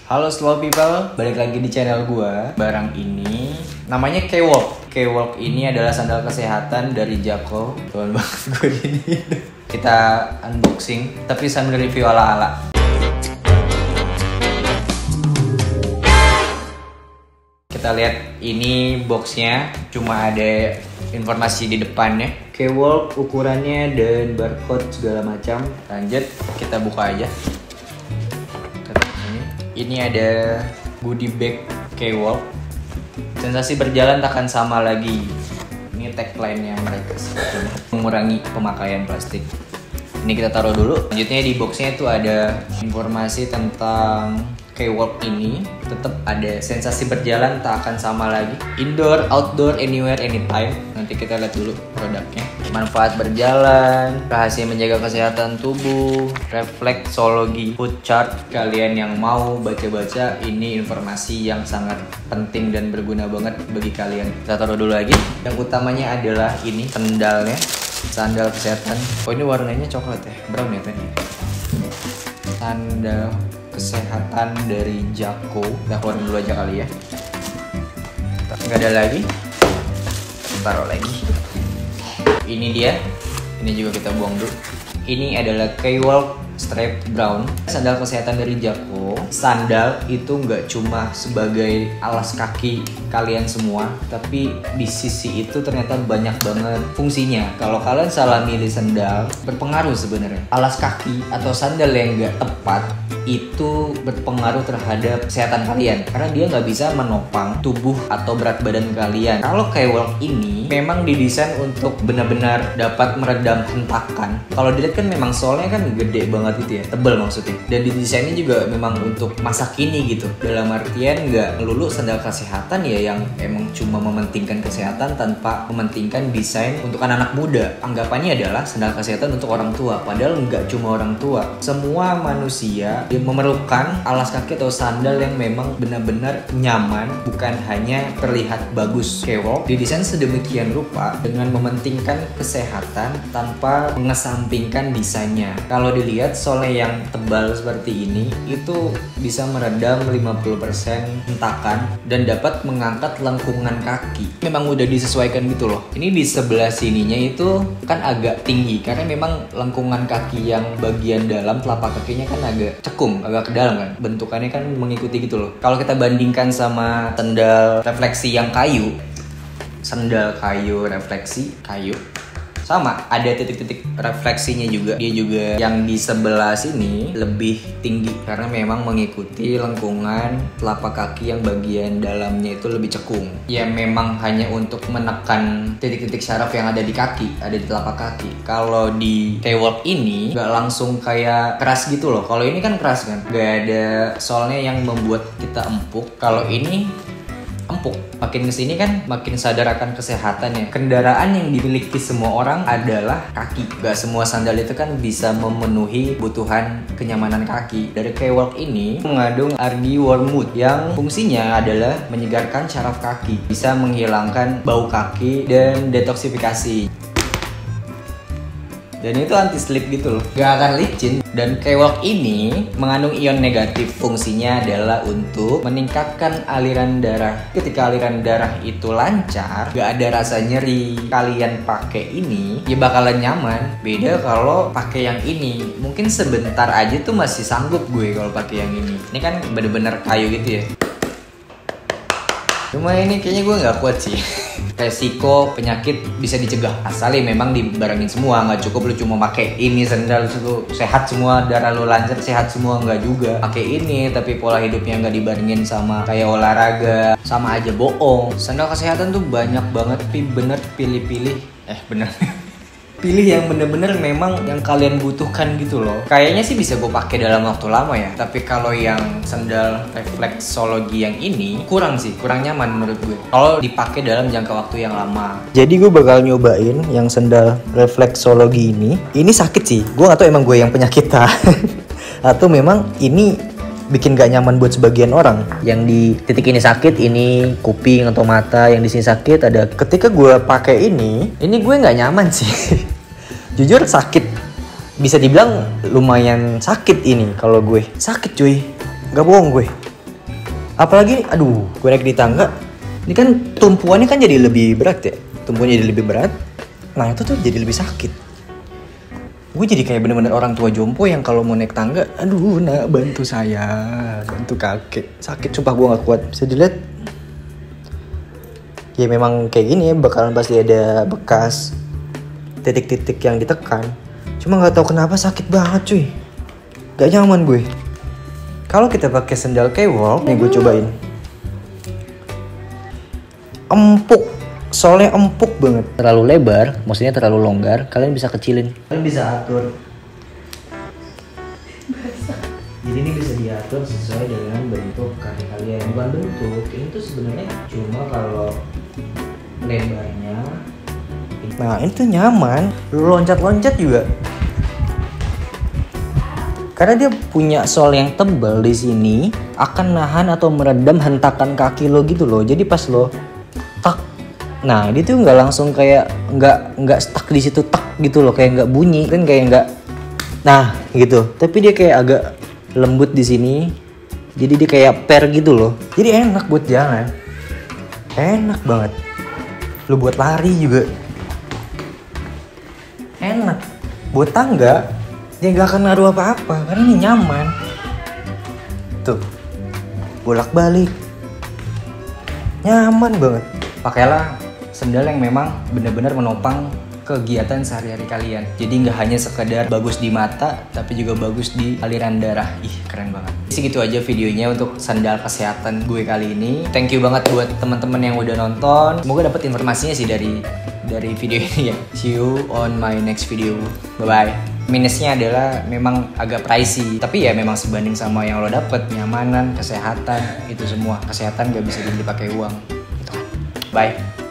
Halo slow people, balik lagi di channel gua. Barang ini namanya K-Walk. K-Walk ini adalah sandal kesehatan dari Jako. Tuan banget gue ini. Kita unboxing, tapi sambil review ala-ala. Kita lihat ini boxnya, cuma ada informasi di depannya. K-Walk ukurannya dan barcode segala macam. Lanjut, kita buka aja. Ini ada goodie bag K-Walk. Sensasi berjalan takkan sama lagi. Ini tagline-nya mereka sebetulnya. Mengurangi pemakaian plastik. Ini kita taruh dulu. Selanjutnya di boxnya itu ada informasi tentang K-Walk ini. Tetap ada sensasi berjalan tak akan sama lagi. Indoor, outdoor, anywhere, anytime. Nanti kita lihat dulu produknya. Manfaat berjalan, rahasia menjaga kesehatan tubuh, refleksologi, food chart. Kalian yang mau baca-baca, ini informasi yang sangat penting dan berguna banget bagi kalian. Kita taruh dulu lagi. Yang utamanya adalah ini sandalnya, sandal kesehatan. Oh, ini warnanya coklat ya, brown ya tadi. Sandal kesehatan dari Jako. Kita keluarin dulu aja kali ya. Nggak ada lagi. Taruh lagi. Ini dia. Ini juga kita buang dulu. Ini adalah K-Walk Strap Brown, sandal kesehatan dari Jako. Sandal itu nggak cuma sebagai alas kaki kalian semua, tapi di sisi itu ternyata banyak banget fungsinya. Kalau kalian salah milih sandal, berpengaruh sebenarnya. Alas kaki atau sandal yang nggak tepat itu berpengaruh terhadap kesehatan kalian, karena dia nggak bisa menopang tubuh atau berat badan kalian. Kalau K-Walk ini memang didesain untuk benar-benar dapat meredam hentakan. Kalau dilihat kan memang soalnya kan gede banget gitu ya, tebal maksudnya. Dan didesainnya juga memang untuk masa kini gitu. Dalam artian nggak melulu sandal kesehatan ya yang emang cuma mementingkan kesehatan tanpa mementingkan desain untuk anak-anak muda. Anggapannya adalah sandal kesehatan untuk orang tua, padahal nggak cuma orang tua. Semua manusia yang memerlukan alas kaki atau sandal yang memang benar-benar nyaman, bukan hanya terlihat bagus. K-Walk didesain sedemikian rupa dengan mementingkan kesehatan tanpa mengesampingkan desainnya. Kalau dilihat solnya yang tebal seperti ini itu bisa meredam 50% hentakan dan dapat mengangkat lengkungan kaki. Memang udah disesuaikan gitu loh. Ini di sebelah sininya itu kan agak tinggi karena memang lengkungan kaki yang bagian dalam telapak kakinya kan agak cekung, agak ke dalam kan. Bentukannya kan mengikuti gitu loh. Kalau kita bandingkan sama sandal refleksi yang kayu, sandal kayu refleksi kayu sama, ada titik-titik refleksinya juga. Dia juga yang di sebelah sini lebih tinggi karena memang mengikuti lengkungan telapak kaki yang bagian dalamnya itu lebih cekung. Ya memang hanya untuk menekan titik-titik syaraf yang ada di kaki, ada di telapak kaki. Kalau di K-Walk ini nggak langsung kayak keras gitu loh. Kalau ini kan keras kan, nggak ada solnya yang membuat kita empuk. Kalau ini empuk. Makin kesini kan makin sadar akan kesehatannya. Kendaraan yang dimiliki semua orang adalah kaki. Gak semua sandal itu kan bisa memenuhi kebutuhan kenyamanan kaki. Dari K-Walk ini mengandung argi wormwood yang fungsinya adalah menyegarkan syaraf kaki, bisa menghilangkan bau kaki dan detoksifikasi. Dan itu anti slip gitu loh, gak akan licin. Dan K-Walk ini mengandung ion negatif. Fungsinya adalah untuk meningkatkan aliran darah. Ketika aliran darah itu lancar, gak ada rasa nyeri. Kalian pakai ini ya bakalan nyaman. Beda kalau pakai yang ini, mungkin sebentar aja tuh masih sanggup gue kalau pakai yang ini. Ini kan bener-bener kayu gitu ya. Cuma ini kayaknya gue nggak kuat sih. Resiko penyakit bisa dicegah asalnya memang dibarengin semua. Nggak cukup lu cuma pakai ini sandal lu sehat semua, darah lu lancar sehat semua, nggak juga. Pakai ini tapi pola hidupnya nggak dibarengin sama kayak olahraga, sama aja bohong. Sandal kesehatan tuh banyak banget, tapi bener pilih-pilih. Bener. Pilih yang bener-bener memang yang kalian butuhkan gitu loh. Kayaknya sih bisa gue pakai dalam waktu lama ya. Tapi kalau yang sandal refleksologi yang ini kurang sih, kurang nyaman menurut gue kalau dipakai dalam jangka waktu yang lama. Jadi gue bakal nyobain yang sandal refleksologi ini. Ini sakit sih. Gue gak tahu emang gue yang penyakit atau memang ini bikin gak nyaman buat sebagian orang. Yang di titik ini sakit, ini kuping atau mata, yang di sini sakit ada. Ketika gue pakai ini gue gak nyaman sih. Jujur sakit. Bisa dibilang lumayan sakit ini kalau gue. Sakit cuy. Gak bohong gue. Apalagi, aduh, gue naik di tangga. Ini kan tumpuannya kan jadi lebih berat ya. Tumpuannya jadi lebih berat. Nah itu tuh jadi lebih sakit. Gue jadi kayak bener-bener orang tua jompo yang kalau mau naik tangga, aduh nak bantu saya, bantu kakek. Sakit, sumpah gue gak kuat. Bisa dilihat. Ya memang kayak gini ya, bakalan pasti ada bekas titik-titik yang ditekan. Cuma gak tahu kenapa sakit banget cuy. Gak nyaman gue. Kalau kita pakai sandal K-Walk, nih gue cobain. Empuk, soalnya empuk banget. Terlalu lebar, maksudnya terlalu longgar, kalian bisa kecilin. Kalian bisa atur. Jadi ini bisa diatur sesuai dengan bentuk kaki kalian. Bukan bentuk, ini tuh sebenarnya cuma kalau lebarnya. Nah ini tuh nyaman, loncat-loncat juga. Karena dia punya sol yang tebal di sini, akan nahan atau meredam hentakan kaki lo gitu loh. Jadi pas lo tak, nah dia tuh nggak langsung kayak nggak stuck di situ tak gitu loh, kayak nggak bunyi kan, kayak nggak, nah gitu. Tapi dia kayak agak lembut di sini, jadi dia kayak per gitu loh. Jadi enak buat jalan, enak banget. Lo buat lari juga enak. Buat tangga dia nggak akan ngaruh apa-apa karena ini nyaman. Tuh, bolak-balik, nyaman banget. Pakailah sendal yang memang benar-benar menopang kegiatan sehari-hari kalian. Jadi nggak hanya sekedar bagus di mata, tapi juga bagus di aliran darah. Ih, keren banget. Segitu aja videonya untuk sandal kesehatan gue kali ini. Thank you banget buat teman-teman yang udah nonton. Semoga dapat informasinya sih dari video ini ya. See you on my next video. Bye-bye. Minusnya adalah memang agak pricey, tapi ya memang sebanding sama yang lo dapet, nyamanan, kesehatan, itu semua. Kesehatan gak bisa dibeli pakai uang. Gitu. Bye.